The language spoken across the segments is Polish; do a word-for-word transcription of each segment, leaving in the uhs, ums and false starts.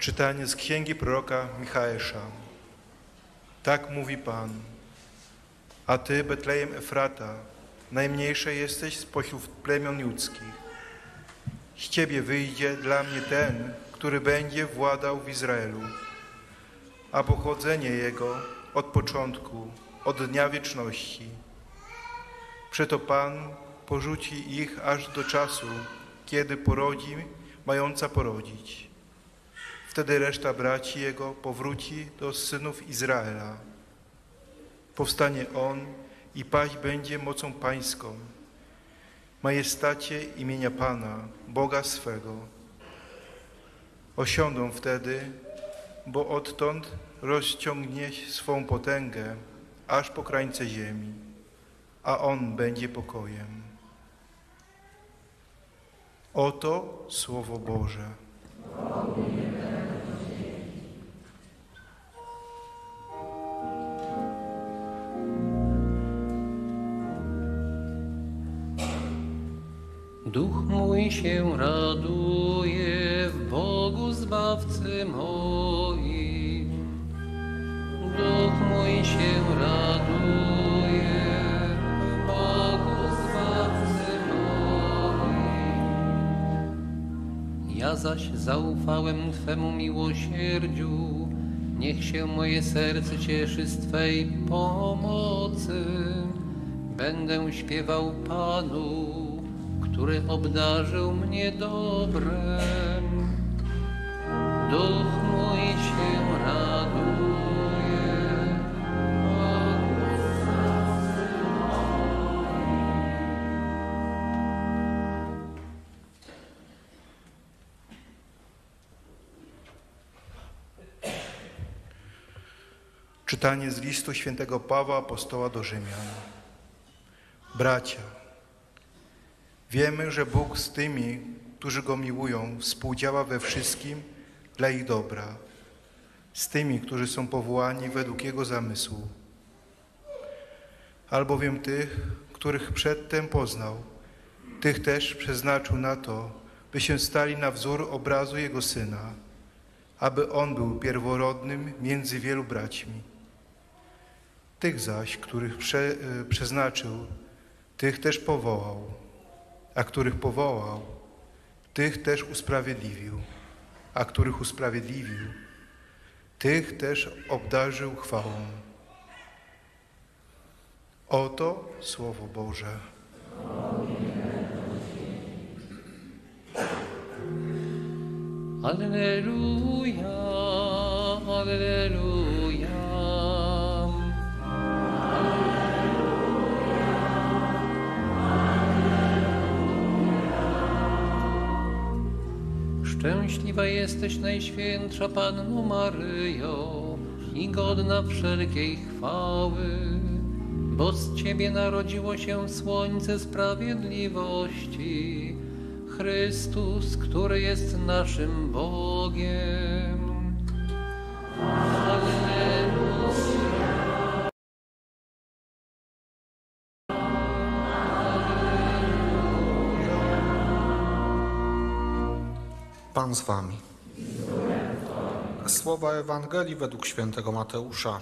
Czytanie z księgi proroka Michała. Tak mówi Pan. A ty, Betlejem Efrata, najmniejsze jesteś spośród plemion ludzkich. Z ciebie wyjdzie dla mnie ten, który będzie władał w Izraelu, a pochodzenie jego od początku, od dnia wieczności. Przeto Pan porzuci ich aż do czasu, kiedy porodzi mająca porodzić. Wtedy reszta braci jego powróci do synów Izraela. Powstanie on i paść będzie mocą pańską, majestacie imienia Pana, Boga swego. Osiądą wtedy, bo odtąd rozciągnie swą potęgę aż po krańce ziemi, a on będzie pokojem. Oto Słowo Boże. Duch mój się raduje w Bogu Zbawcy moim. Duch mój się raduje w Bogu Zbawcy moim. Ja zaś zaufałem Twemu miłosierdziu, niech się moje serce cieszy z Twej pomocy. Będę śpiewał Panu, który obdarzył mnie dobrem. Duch mój się raduje. Czytanie z listu świętego Pawła apostoła do Rzymian. Bracia, wiemy, że Bóg z tymi, którzy Go miłują, współdziała we wszystkim dla ich dobra, z tymi, którzy są powołani według Jego zamysłu. Albowiem tych, których przedtem poznał, tych też przeznaczył na to, by się stali na wzór obrazu Jego Syna, aby On był pierworodnym między wielu braćmi. Tych zaś, których prze, przeznaczył, tych też powołał, a których powołał, tych też usprawiedliwił, a których usprawiedliwił, tych też obdarzył chwałą. Oto Słowo Boże. Alleluja, alleluja. Szczęśliwa jesteś, Najświętsza Panno Maryjo, i godna wszelkiej chwały, bo z Ciebie narodziło się Słońce Sprawiedliwości, Chrystus, który jest naszym Bogiem. Alleluja. Pan z wami. Słowa Ewangelii według świętego Mateusza.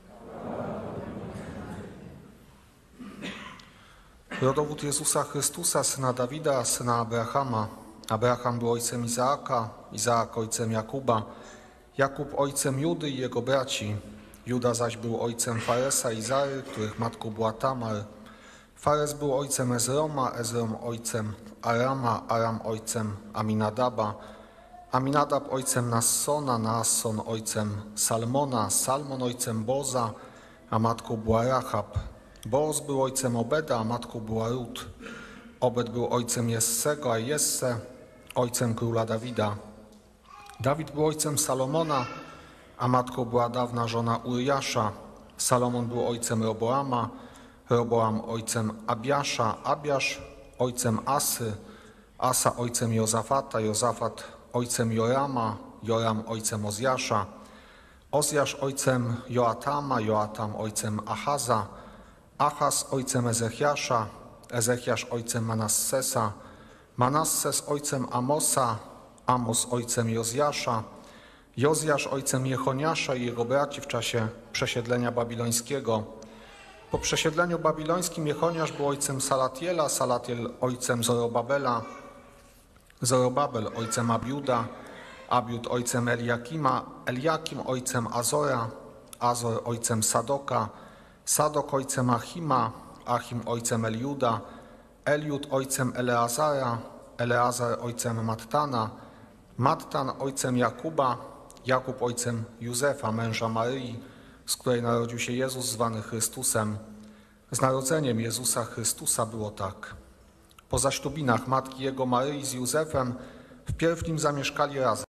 Rodowód Jezusa Chrystusa, syna Dawida, syna Abrahama. Abraham był ojcem Izaaka, Izaak ojcem Jakuba, Jakub ojcem Judy i jego braci. Juda zaś był ojcem Faresa i Zary, których matką była Tamar. Fares był ojcem Ezroma, Ezrom ojcem Arama, Aram ojcem Aminadaba, Aminadab ojcem Nassona, Naasson ojcem Salmona, Salmon ojcem Boza, a matką była Rahab. Boaz był ojcem Obeda, a matką była Rut. Obed był ojcem Jessego, a Jesse ojcem króla Dawida. Dawid był ojcem Salomona, a matką była dawna żona Uriasza. Salomon był ojcem Roboama, Roboam ojcem Abiasza, Abiasz ojcem Asy, Asa ojcem Jozafata, Jozafat ojcem Jorama, Joram ojcem Ozjasza, Ozjasz ojcem Joatama, Joatam ojcem Achaza, Achaz ojcem Ezechiasza, Ezechiasz ojcem Manassesa, Manasses ojcem Amosa, Amos ojcem Jozjasza, Jozjasz ojcem Jechoniasza i jego braci w czasie przesiedlenia babilońskiego. Po przesiedleniu babilońskim Jechoniasz był ojcem Salatiela, Salatiel ojcem Zorobabela, Zorobabel ojcem Abiuda, Abiud ojcem Eliakima, Eliakim ojcem Azora, Azor ojcem Sadoka, Sadok ojcem Achima, Achim ojcem Eliuda, Eliud ojcem Eleazara, Eleazar ojcem Mattana, Mattan ojcem Jakuba, Jakub ojcem Józefa, męża Maryi, z której narodził się Jezus zwany Chrystusem. Z narodzeniem Jezusa Chrystusa było tak. Po zaślubinach matki jego Maryi z Józefem wpierw nim zamieszkali razem.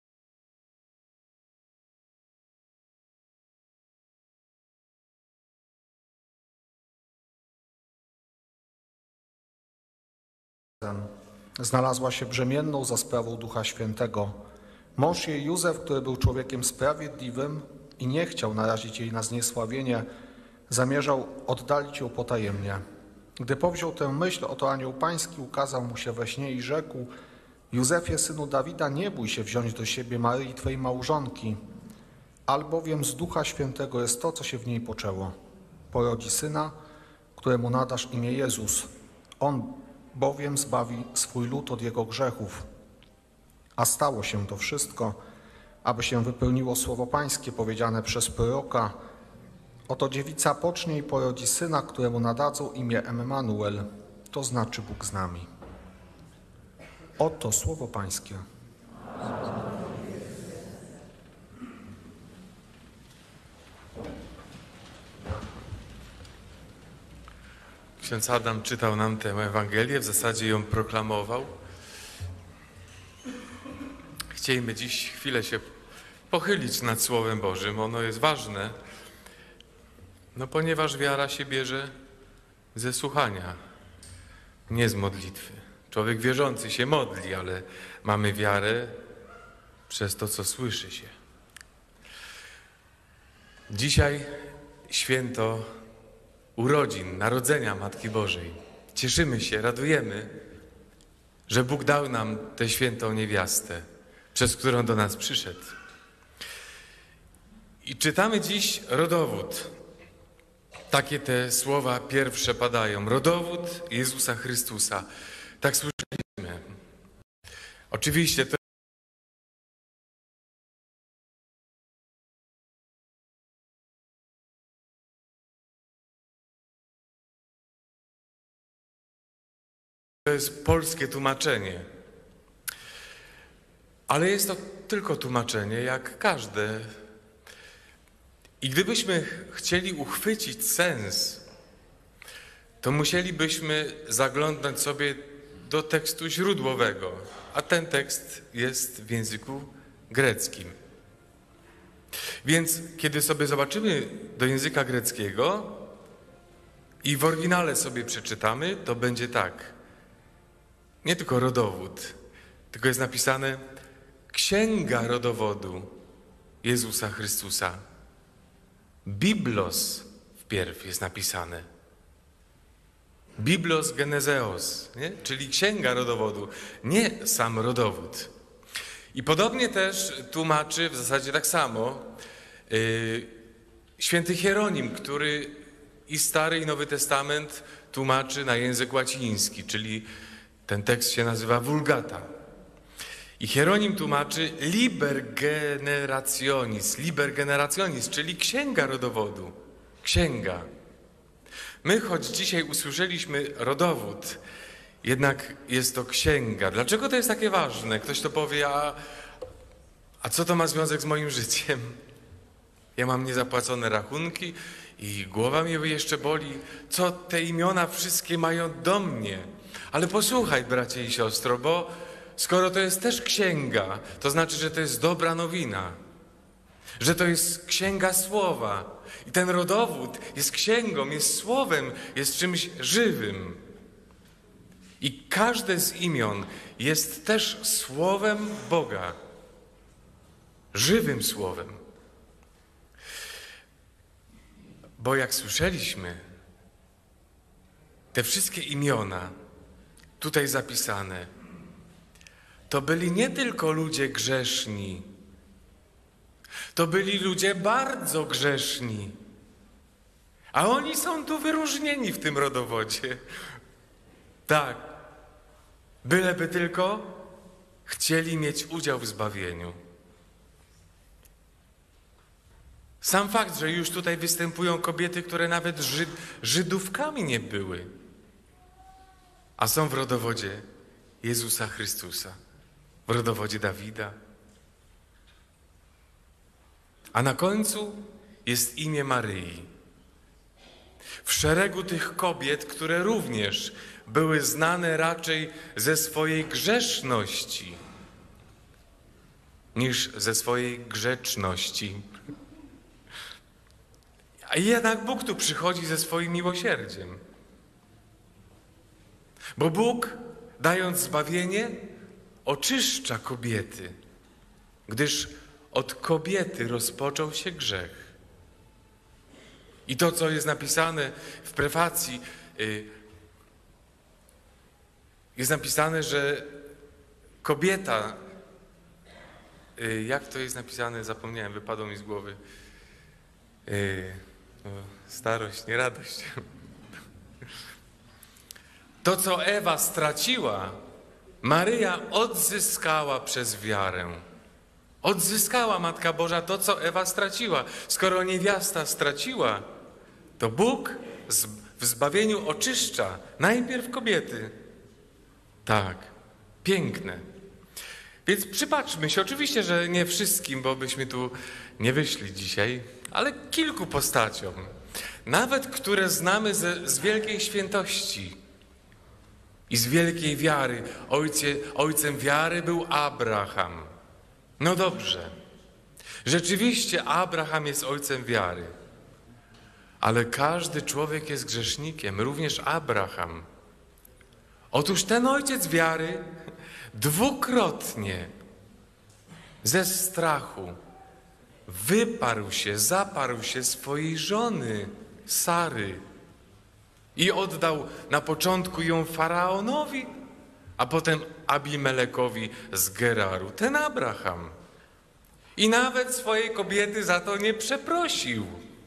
Znalazła się brzemienną za sprawą Ducha Świętego. Mąż jej Józef, który był człowiekiem sprawiedliwym i nie chciał narazić jej na zniesławienie, zamierzał oddalić ją potajemnie. Gdy powziął tę myśl, oto anioł pański ukazał mu się we śnie i rzekł: Józefie, synu Dawida, nie bój się wziąć do siebie Maryi, twej małżonki, albowiem z Ducha Świętego jest to, co się w niej poczęło. Porodzi syna, któremu nadasz imię Jezus. On bowiem zbawi swój lud od jego grzechów. A stało się to wszystko, aby się wypełniło słowo pańskie powiedziane przez proroka: oto dziewica pocznie i porodzi syna, któremu nadadzą imię Emmanuel, to znaczy Bóg z nami. Oto słowo pańskie. Ksiądz Adam czytał nam tę Ewangelię, w zasadzie ją proklamował. Chciejmy dziś chwilę się pochylić nad Słowem Bożym. Ono jest ważne, no ponieważ wiara się bierze ze słuchania, nie z modlitwy. Człowiek wierzący się modli, ale mamy wiarę przez to, co słyszy się. Dzisiaj święto urodzin, narodzenia Matki Bożej. Cieszymy się, radujemy, że Bóg dał nam tę świętą niewiastę, przez którą do nas przyszedł. I czytamy dziś rodowód. Takie te słowa pierwsze padają. Rodowód Jezusa Chrystusa. Tak słyszeliśmy. Oczywiście to To jest polskie tłumaczenie, ale jest to tylko tłumaczenie, jak każde. I gdybyśmy chcieli uchwycić sens, to musielibyśmy zaglądnąć sobie do tekstu źródłowego, a ten tekst jest w języku greckim. Więc kiedy sobie zobaczymy do języka greckiego i w oryginale sobie przeczytamy, to będzie tak. Nie tylko rodowód, tylko jest napisane Księga rodowodu Jezusa Chrystusa. Biblos wpierw jest napisane. Biblos genezeos, nie? Czyli księga rodowodu, nie sam rodowód. I podobnie też tłumaczy w zasadzie tak samo yy, święty Hieronim, który i Stary i Nowy Testament tłumaczy na język łaciński, czyli ten tekst się nazywa Vulgata. I Hieronim tłumaczy Liber Generationis, Liber Generationis, czyli księga rodowodu. Księga. My, choć dzisiaj usłyszeliśmy rodowód, jednak jest to księga. Dlaczego to jest takie ważne? Ktoś to powie, a, a co to ma związek z moim życiem? Ja mam niezapłacone rachunki i głowa mnie jeszcze boli. Co te imiona wszystkie mają do mnie? Ale posłuchaj, bracie i siostro, bo skoro to jest też księga, to znaczy, że to jest dobra nowina, że to jest księga słowa. I ten rodowód jest księgą, jest słowem, jest czymś żywym. I każde z imion jest też słowem Boga, żywym słowem. Bo jak słyszeliśmy, te wszystkie imiona tutaj zapisane, to byli nie tylko ludzie grzeszni, To byli ludzie bardzo grzeszni. A oni są tu wyróżnieni w tym rodowodzie. Tak. Byleby tylko chcieli mieć udział w zbawieniu. Sam fakt, że już tutaj występują kobiety, które nawet Żyd, Żydówkami nie były, a są w rodowodzie Jezusa Chrystusa, w rodowodzie Dawida. A na końcu jest imię Maryi. W szeregu tych kobiet, które również były znane raczej ze swojej grzeszności niż ze swojej grzeczności. A jednak Bóg tu przychodzi ze swoim miłosierdziem. Bo Bóg, dając zbawienie, oczyszcza kobiety, gdyż od kobiety rozpoczął się grzech. I to, co jest napisane w prefacji, jest napisane, że kobieta, jak to jest napisane, zapomniałem, wypadło mi z głowy. Starość, nie radość. To, co Ewa straciła, Maryja odzyskała przez wiarę. Odzyskała Matka Boża to, co Ewa straciła. Skoro niewiasta straciła, to Bóg w zbawieniu oczyszcza najpierw kobiety. Tak, piękne. Więc przypatrzmy się, oczywiście, że nie wszystkim, bo byśmy tu nie wyszli dzisiaj, ale kilku postaciom, nawet które znamy ze, z wielkiej świętości i z wielkiej wiary. Ojcie, ojcem wiary był Abraham. No dobrze, rzeczywiście Abraham jest ojcem wiary, ale każdy człowiek jest grzesznikiem, również Abraham. Otóż ten ojciec wiary dwukrotnie ze strachu wyparł się, zaparł się swojej żony Sary i oddał na początku ją Faraonowi, a potem Abimelekowi z Geraru, ten Abraham. I nawet swojej kobiety za to nie przeprosił.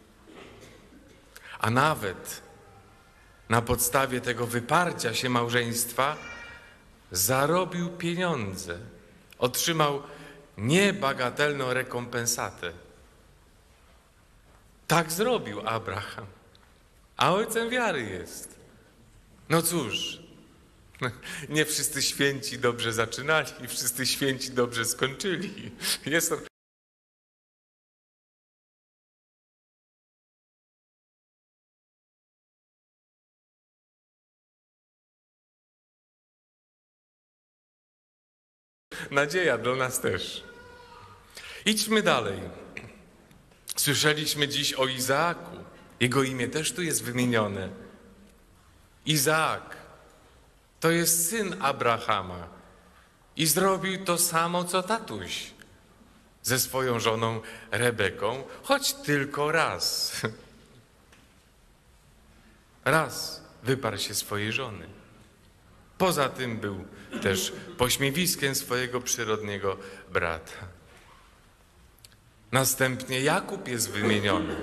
A nawet na podstawie tego wyparcia się małżeństwa zarobił pieniądze, otrzymał niebagatelną rekompensatę. Tak zrobił Abraham, a ojcem wiary jest. No cóż, nie wszyscy święci dobrze zaczynali, wszyscy święci dobrze skończyli. Jest to... Nadzieja dla nas też. Idźmy dalej. Słyszeliśmy dziś o Izaaku. Jego imię też tu jest wymienione. Izaak to jest syn Abrahama i zrobił to samo, co tatuś ze swoją żoną Rebeką, choć tylko raz. Raz wyparł się swojej żony. Poza tym był też pośmiewiskiem swojego przyrodniego brata. Następnie Jakub jest wymieniony.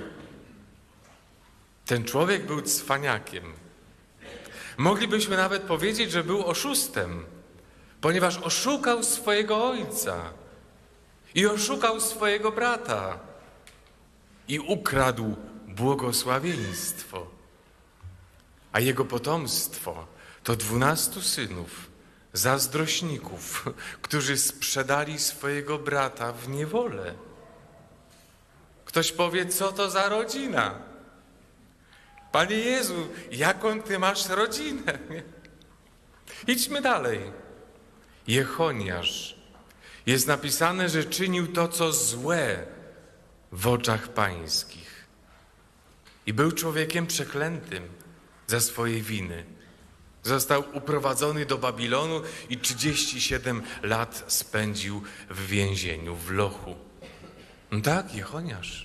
Ten człowiek był cwaniakiem. Moglibyśmy nawet powiedzieć, że był oszustem, ponieważ oszukał swojego ojca i oszukał swojego brata i ukradł błogosławieństwo. A jego potomstwo to dwunastu synów, zazdrośników, którzy sprzedali swojego brata w niewolę. Ktoś powie, co to za rodzina? Panie Jezu, jaką Ty masz rodzinę? Idźmy dalej. Jechoniasz. Jest napisane, że czynił to, co złe w oczach pańskich. I był człowiekiem przeklętym za swojej winy. Został uprowadzony do Babilonu i trzydzieści siedem lat spędził w więzieniu, w lochu. No tak, Jechoniasz.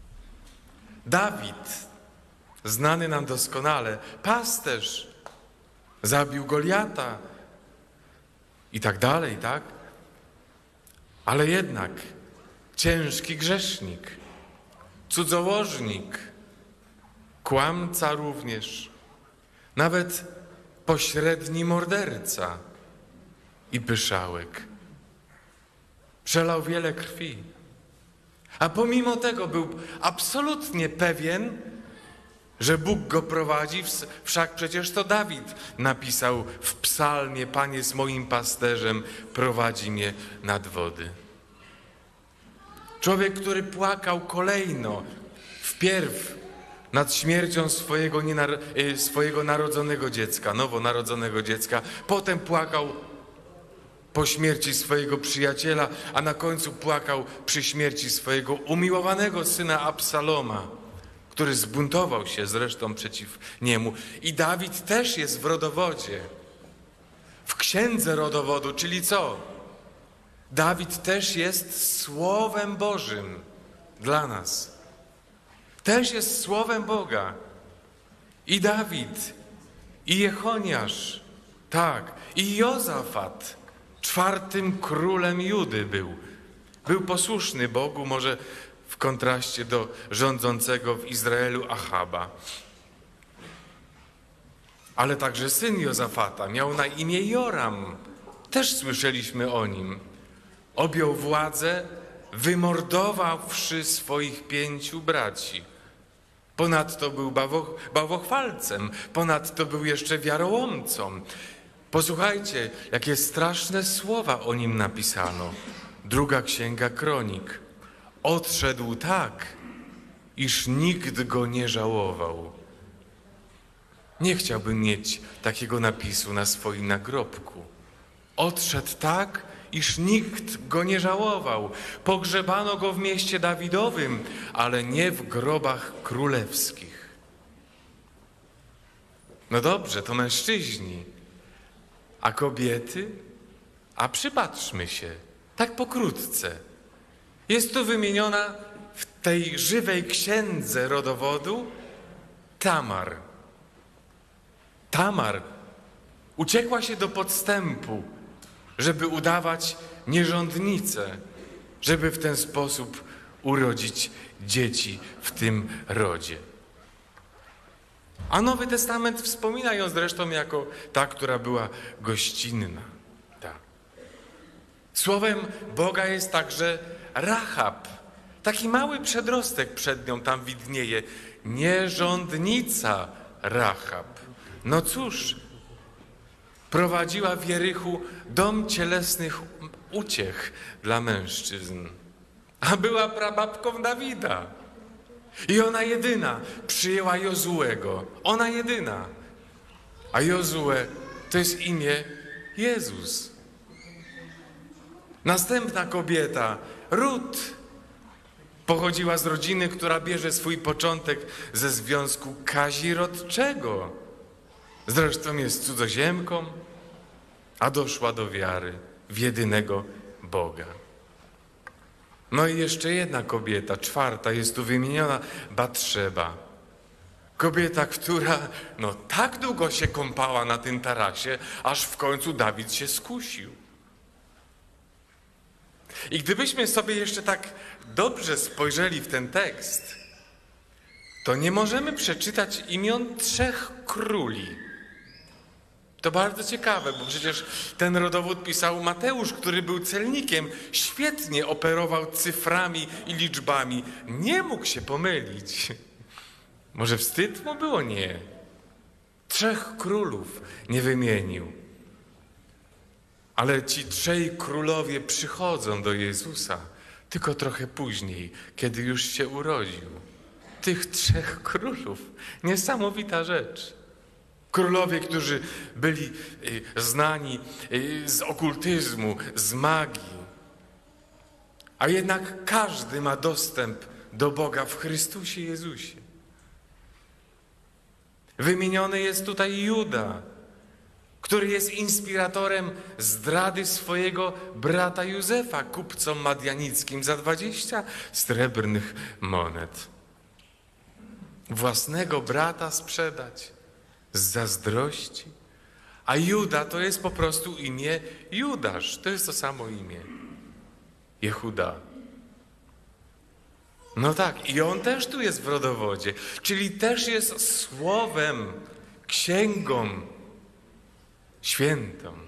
Dawid, znany nam doskonale, pasterz, zabił Goliata i tak dalej, tak? Ale jednak ciężki grzesznik, cudzołożnik, kłamca również, nawet pośredni morderca i pyszałek. Przelał wiele krwi, a pomimo tego był absolutnie pewien, że Bóg go prowadzi, wszak przecież to Dawid napisał w psalmie: Pan jest moim pasterzem, prowadzi mnie nad wody. Człowiek, który płakał kolejno, wpierw nad śmiercią swojego, nienar- swojego narodzonego dziecka, nowonarodzonego dziecka, potem płakał po śmierci swojego przyjaciela, a na końcu płakał przy śmierci swojego umiłowanego syna Absaloma, który zbuntował się zresztą przeciw niemu. I Dawid też jest w rodowodzie, w księdze rodowodu, czyli co? Dawid też jest Słowem Bożym dla nas. Też jest Słowem Boga. I Dawid, i Jechoniasz, tak, i Jozafat, czwartym królem Judy był. Był posłuszny Bogu, może w kontraście do rządzącego w Izraelu Achaba. Ale także syn Jozafata miał na imię Joram. Też słyszeliśmy o nim. Objął władzę, wymordowawszy swoich pięciu braci. Ponadto był bawo, bałwochwalcem, ponadto był jeszcze wiarołomcą. Posłuchajcie, jakie straszne słowa o nim napisano. Druga Księga Kronik. Odszedł tak, iż nikt go nie żałował. Nie chciałbym mieć takiego napisu na swoim nagrobku. Odszedł tak, iż nikt go nie żałował. Pogrzebano go w mieście Dawidowym, ale nie w grobach królewskich. No dobrze, to mężczyźni. A kobiety? A przypatrzmy się, tak pokrótce. Jest tu wymieniona w tej żywej księdze rodowodu Tamar. Tamar uciekła się do podstępu, żeby udawać nierządnicę, żeby w ten sposób urodzić dzieci w tym rodzie. A Nowy Testament wspomina ją zresztą jako ta, która była gościnna. Ta. Słowem Boga jest także Rahab. Taki mały przedrostek przed nią tam widnieje. Nierządnica Rahab. No cóż, prowadziła w Jerichu dom cielesnych uciech dla mężczyzn, a była prababką Dawida. I ona jedyna przyjęła Jozułego. Ona jedyna. A Jozue to jest imię Jezus. Następna kobieta, Rut, pochodziła z rodziny, która bierze swój początek ze związku kazirodczego. Zresztą jest cudzoziemką, a doszła do wiary w jedynego Boga. No i jeszcze jedna kobieta, czwarta, jest tu wymieniona, Batszeba. Kobieta, która no tak długo się kąpała na tym tarasie, aż w końcu Dawid się skusił. I gdybyśmy sobie jeszcze tak dobrze spojrzeli w ten tekst, to nie możemy przeczytać imion trzech króli. To bardzo ciekawe, bo przecież ten rodowód pisał Mateusz, który był celnikiem, świetnie operował cyframi i liczbami. Nie mógł się pomylić. Może wstyd mu było? Nie. Trzech królów nie wymienił. Ale ci trzej królowie przychodzą do Jezusa, tylko trochę później, kiedy już się urodził. Tych trzech królów. Niesamowita rzecz. Królowie, którzy byli znani z okultyzmu, z magii. A jednak każdy ma dostęp do Boga w Chrystusie Jezusie. Wymieniony jest tutaj Juda, który jest inspiratorem zdrady swojego brata Józefa kupcom madianickim za dwadzieścia srebrnych monet. Własnego brata sprzedać z zazdrości. A Juda to jest po prostu imię Judasz. To jest to samo imię. Jehuda. No tak, i on też tu jest w rodowodzie, czyli też jest słowem, księgą świętą.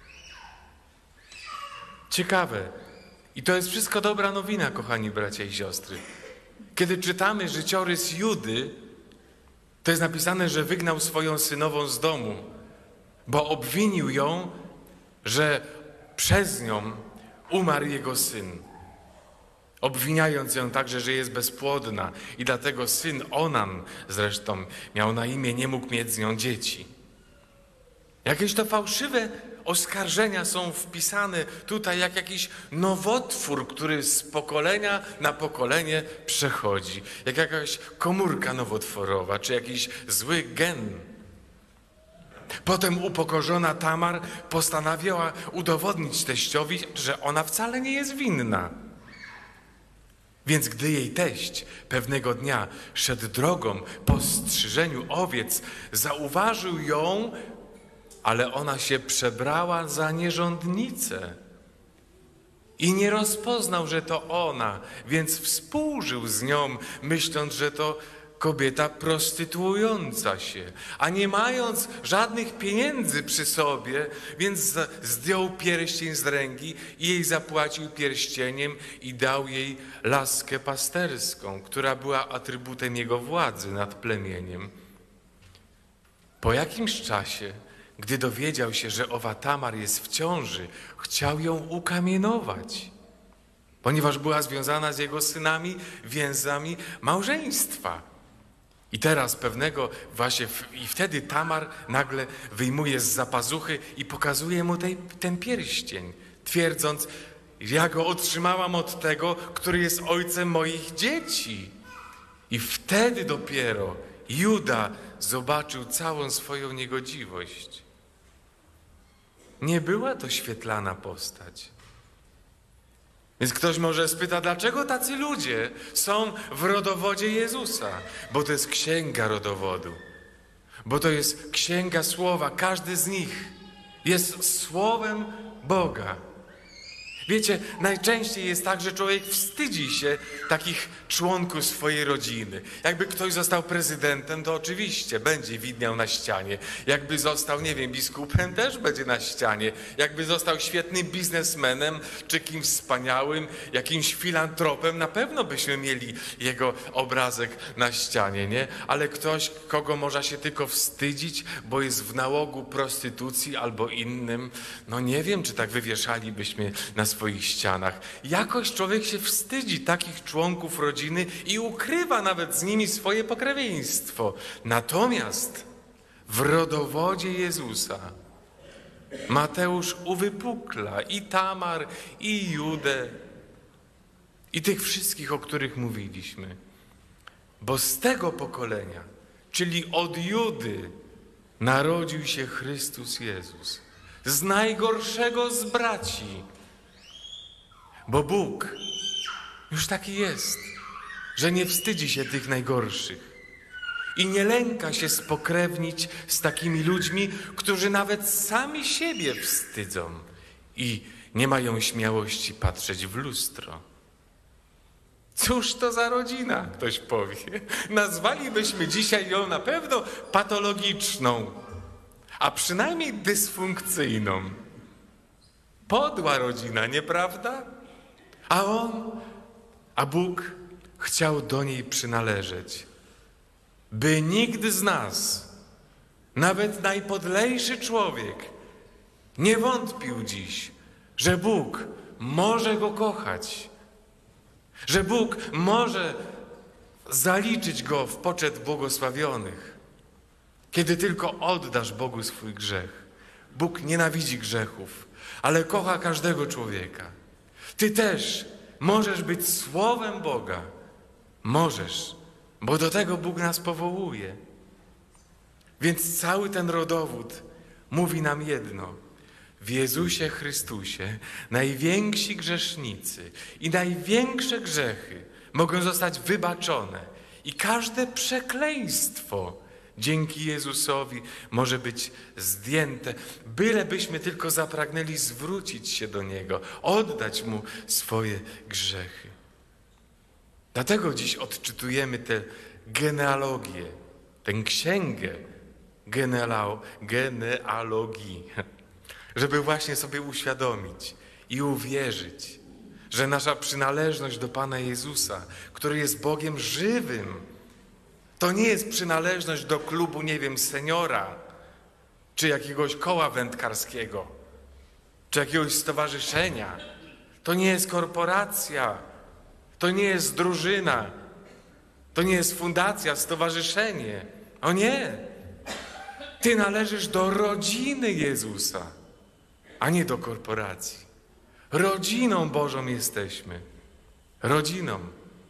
Ciekawe. I to jest wszystko dobra nowina, kochani bracia i siostry. Kiedy czytamy życiorys Judy, to jest napisane, że wygnał swoją synową z domu, bo obwinił ją, że przez nią umarł jego syn. Obwiniając ją także, że jest bezpłodna i dlatego syn Onan zresztą miał na imię, nie mógł mieć z nią dzieci. Jakieś to fałszywe oskarżenia są wpisane tutaj jak jakiś nowotwór, który z pokolenia na pokolenie przechodzi. Jak jakaś komórka nowotworowa, czy jakiś zły gen. Potem upokorzona Tamar postanowiła udowodnić teściowi, że ona wcale nie jest winna. Więc gdy jej teść pewnego dnia szedł drogą po strzyżeniu owiec, zauważył ją, ale ona się przebrała za nierządnicę i nie rozpoznał, że to ona, więc współżył z nią, myśląc, że to kobieta prostytuująca się, a nie mając żadnych pieniędzy przy sobie, więc zdjął pierścień z ręki i jej zapłacił pierścieniem i dał jej laskę pasterską, która była atrybutem jego władzy nad plemieniem. Po jakimś czasie, gdy dowiedział się, że owa Tamar jest w ciąży, chciał ją ukamienować, ponieważ była związana z jego synami więzami małżeństwa. I teraz pewnego właśnie, w, i wtedy Tamar nagle wyjmuje z zapazuchy i pokazuje mu tej, ten pierścień, twierdząc, ja go otrzymałam od tego, który jest ojcem moich dzieci. I wtedy dopiero Juda zobaczył całą swoją niegodziwość. Nie była to świetlana postać. Więc ktoś może spyta, dlaczego tacy ludzie są w rodowodzie Jezusa? Bo to jest księga rodowodu. Bo to jest księga słowa. Każdy z nich jest słowem Boga. Wiecie, najczęściej jest tak, że człowiek wstydzi się takich członków swojej rodziny. Jakby ktoś został prezydentem, to oczywiście będzie widniał na ścianie. Jakby został, nie wiem, biskupem, też będzie na ścianie. Jakby został świetnym biznesmenem, czy kimś wspaniałym, jakimś filantropem, na pewno byśmy mieli jego obrazek na ścianie, nie? Ale ktoś, kogo można się tylko wstydzić, bo jest w nałogu prostytucji albo innym, no nie wiem, czy tak wywieszalibyśmy na swoich ścianach. Jakoś człowiek się wstydzi takich członków rodziny i ukrywa nawet z nimi swoje pokrewieństwo. Natomiast w rodowodzie Jezusa Mateusz uwypukla i Tamar, i Judę, i tych wszystkich, o których mówiliśmy. Bo z tego pokolenia, czyli od Judy, narodził się Chrystus Jezus. Z najgorszego z braci. Bo Bóg już taki jest, że nie wstydzi się tych najgorszych i nie lęka się spokrewnić z takimi ludźmi, którzy nawet sami siebie wstydzą i nie mają śmiałości patrzeć w lustro. Cóż to za rodzina, ktoś powie. Nazwalibyśmy dzisiaj ją na pewno patologiczną, a przynajmniej dysfunkcyjną. Podła rodzina, nieprawda? A on, a Bóg chciał do niej przynależeć, by nikt z nas, nawet najpodlejszy człowiek, nie wątpił dziś, że Bóg może go kochać, że Bóg może zaliczyć go w poczet błogosławionych, kiedy tylko oddasz Bogu swój grzech. Bóg nienawidzi grzechów, ale kocha każdego człowieka. Ty też możesz być słowem Boga. Możesz, bo do tego Bóg nas powołuje. Więc cały ten rodowód mówi nam jedno. W Jezusie Chrystusie najwięksi grzesznicy i największe grzechy mogą zostać wybaczone i każde przekleństwo dzięki Jezusowi może być zdjęte, bylebyśmy tylko zapragnęli zwrócić się do Niego, oddać Mu swoje grzechy. Dlatego dziś odczytujemy tę genealogię, tę księgę genealao, genealogii, żeby właśnie sobie uświadomić i uwierzyć, że nasza przynależność do Pana Jezusa, który jest Bogiem żywym, to nie jest przynależność do klubu, nie wiem, seniora, czy jakiegoś koła wędkarskiego, czy jakiegoś stowarzyszenia. To nie jest korporacja, to nie jest drużyna, to nie jest fundacja, stowarzyszenie. O nie! Ty należysz do rodziny Jezusa, a nie do korporacji. Rodziną Bożą jesteśmy. Rodziną.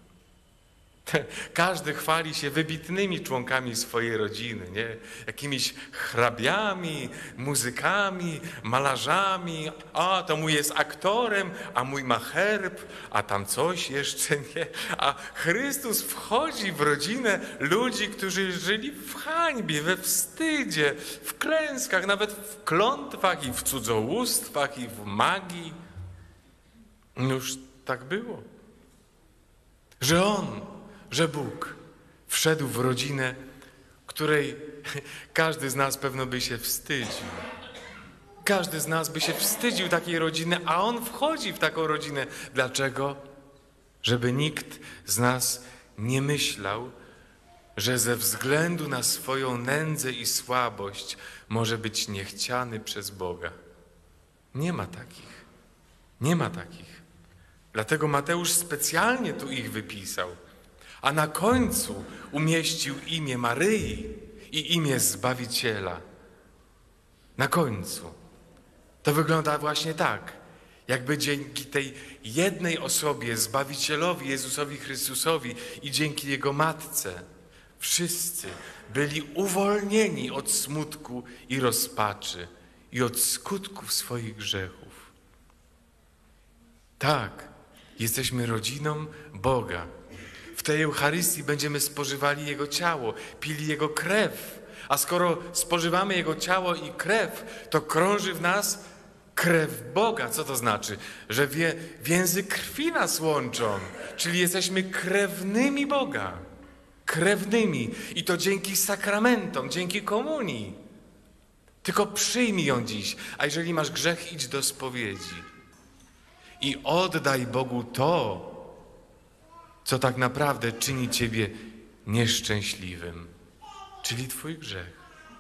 Każdy chwali się wybitnymi członkami swojej rodziny, nie? Jakimiś hrabiami, muzykami, malarzami. A, to mój jest aktorem, a mój ma herb, a tam coś jeszcze nie. A Chrystus wchodzi w rodzinę ludzi, którzy żyli w hańbie, we wstydzie, w klęskach, nawet w klątwach i w cudzołóstwach i w magii. No już tak było. Że On, że Bóg wszedł w rodzinę, której każdy z nas pewno by się wstydził. Każdy z nas by się wstydził takiej rodziny, a On wchodzi w taką rodzinę. Dlaczego? Żeby nikt z nas nie myślał, że ze względu na swoją nędzę i słabość może być niechciany przez Boga. Nie ma takich. Nie ma takich. Dlatego Mateusz specjalnie tu ich wypisał. A na końcu umieścił imię Maryi i imię Zbawiciela. Na końcu. To wygląda właśnie tak, jakby dzięki tej jednej osobie, Zbawicielowi Jezusowi Chrystusowi i dzięki Jego Matce, wszyscy byli uwolnieni od smutku i rozpaczy i od skutków swoich grzechów. Tak, jesteśmy rodziną Boga. W tej Eucharystii będziemy spożywali Jego ciało, pili Jego krew. A skoro spożywamy Jego ciało i krew, to krąży w nas krew Boga. Co to znaczy? Że wie, więzy krwi nas łączą, czyli jesteśmy krewnymi Boga. Krewnymi. I to dzięki sakramentom, dzięki komunii. Tylko przyjmij ją dziś, a jeżeli masz grzech, idź do spowiedzi. I oddaj Bogu to, co tak naprawdę czyni ciebie nieszczęśliwym, czyli twój grzech.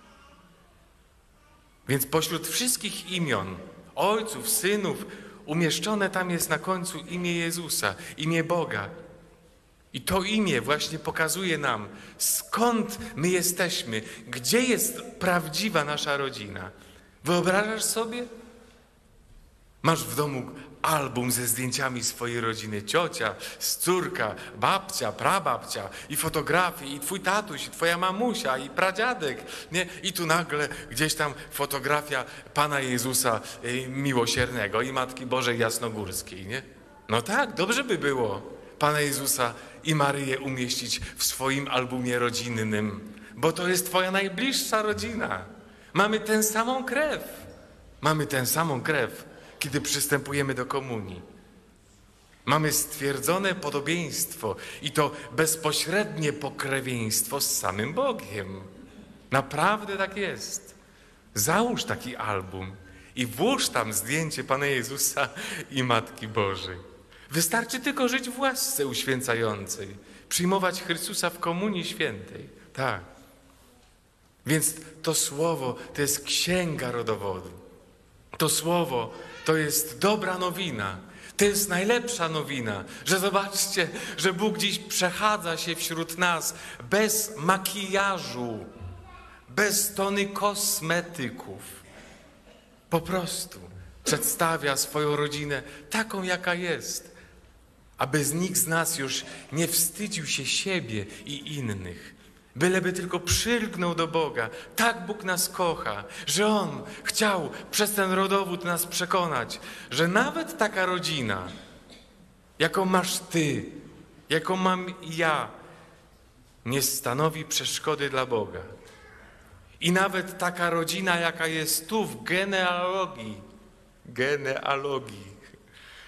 Więc pośród wszystkich imion, ojców, synów, umieszczone tam jest na końcu imię Jezusa, imię Boga. I to imię właśnie pokazuje nam, skąd my jesteśmy, gdzie jest prawdziwa nasza rodzina. Wyobrażasz sobie? Masz w domu album ze zdjęciami swojej rodziny, ciocia, córka, babcia, prababcia i fotografie, i twój tatuś, i twoja mamusia, i pradziadek, nie? I tu nagle gdzieś tam fotografia Pana Jezusa y, Miłosiernego i Matki Bożej Jasnogórskiej, nie? No tak, dobrze by było Pana Jezusa i Maryję umieścić w swoim albumie rodzinnym, bo to jest twoja najbliższa rodzina. Mamy tę samą krew. Mamy tę samą krew, kiedy przystępujemy do komunii. Mamy stwierdzone podobieństwo i to bezpośrednie pokrewieństwo z samym Bogiem. Naprawdę tak jest. Załóż taki album i włóż tam zdjęcie Pana Jezusa i Matki Bożej. Wystarczy tylko żyć w łasce uświęcającej, przyjmować Chrystusa w komunii świętej. Tak. Więc to słowo to jest księga rodowodu. To słowo to jest dobra nowina. To jest najlepsza nowina, że zobaczcie, że Bóg dziś przechadza się wśród nas bez makijażu, bez tony kosmetyków. Po prostu przedstawia swoją rodzinę taką, jaka jest, aby nikt z nas już nie wstydził się siebie i innych. Byleby tylko przylgnął do Boga. Tak Bóg nas kocha, że On chciał przez ten rodowód nas przekonać, że nawet taka rodzina, jaką masz ty, jaką mam ja, nie stanowi przeszkody dla Boga. I nawet taka rodzina, jaka jest tu w genealogii, genealogii,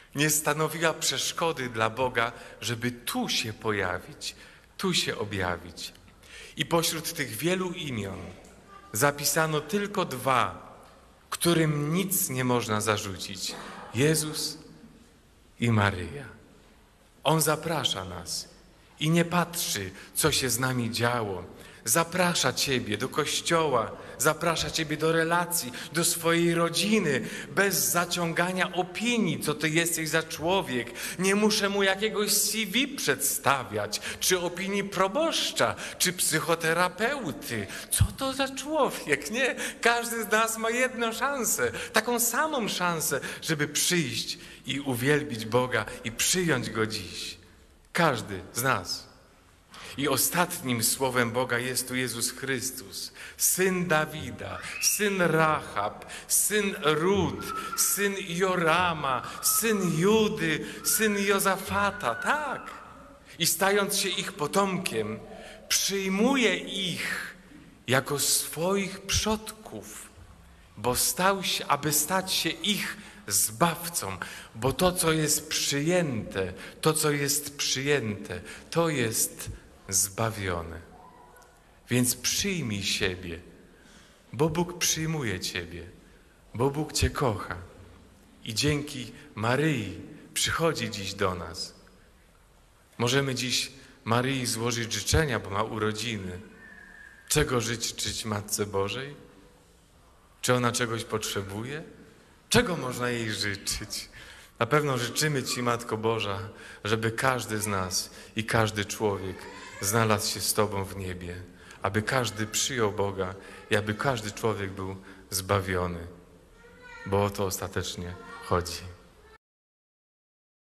nie stanowiła przeszkody dla Boga, żeby tu się pojawić, tu się objawić. I pośród tych wielu imion zapisano tylko dwa, którym nic nie można zarzucić. Jezus i Maryja. On zaprasza nas i nie patrzy, co się z nami działo. Zaprasza Ciebie do kościoła, zaprasza Ciebie do relacji, do swojej rodziny, bez zaciągania opinii, co Ty jesteś za człowiek. Nie muszę mu jakiegoś C V przedstawiać, czy opinii proboszcza, czy psychoterapeuty. Co to za człowiek, nie? Każdy z nas ma jedną szansę, taką samą szansę, żeby przyjść i uwielbić Boga i przyjąć Go dziś. Każdy z nas. I ostatnim słowem Boga jest tu Jezus Chrystus, syn Dawida, syn Rahab, syn Rut, syn Jorama, syn Judy, syn Jozafata, tak. I stając się ich potomkiem, przyjmuje ich jako swoich przodków, bo stał się, aby stać się ich zbawcą, bo to, co jest przyjęte, to, co jest przyjęte, to jest zbawione. Więc przyjmij siebie, bo Bóg przyjmuje Ciebie, bo Bóg Cię kocha. I dzięki Maryi przychodzi dziś do nas. Możemy dziś Maryi złożyć życzenia, bo ma urodziny. Czego życzyć Matce Bożej? Czy ona czegoś potrzebuje? Czego można jej życzyć? Na pewno życzymy Ci, Matko Boża, żeby każdy z nas i każdy człowiek znalazł się z Tobą w niebie, aby każdy przyjął Boga i aby każdy człowiek był zbawiony, bo o to ostatecznie chodzi.